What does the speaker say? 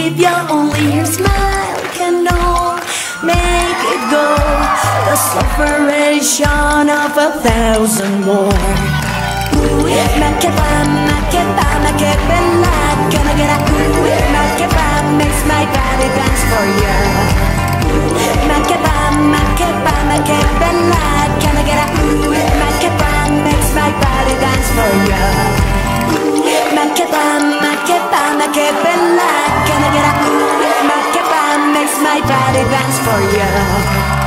if you only your smile can all make it go. The sufferation of 1,000 more. Make it bad, make it bad, make it bad. Can I get a make it bad, makes my body dance for you. Make it bad, make it bad, make it bad. Can I get a make it bad, makes my body dance for you. Make it bad, make it bad, make it bad. Can I get a make it bad, makes my body dance for you.